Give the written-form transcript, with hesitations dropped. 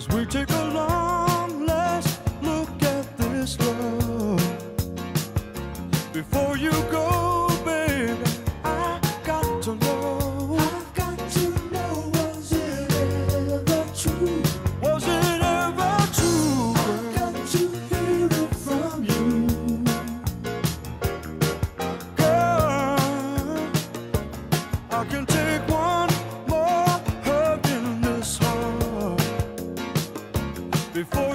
as we take a long last look at this love. Before you go, baby, I got to know. I've got to know, was it ever true? Was it ever true? I've got to hear it from you. Girl, I can take one more hug in this heart before